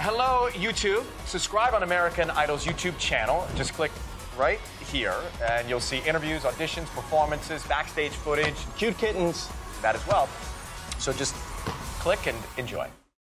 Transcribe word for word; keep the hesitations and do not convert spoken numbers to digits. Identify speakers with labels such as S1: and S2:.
S1: Hello, YouTube. Subscribe on American Idol's YouTube channel. Just click right here, and you'll see interviews, auditions, performances, backstage footage.
S2: Cute kittens.
S1: That as well. So just click and enjoy.